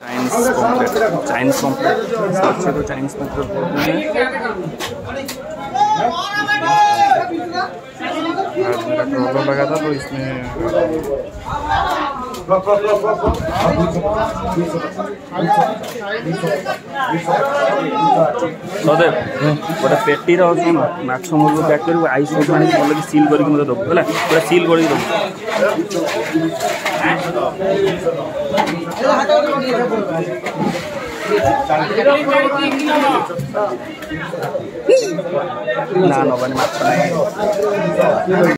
Chinese complete अच्छे तो Chinese complete बोलते हैं। आज मेरा ट्रोलर लगा था तो इसमें सदैव गोटे पेटी माछ मुझे पैक कर आइस आनी भल सिल करके मतलब देव है पूरा सिल कर ना नबानी माछ ना।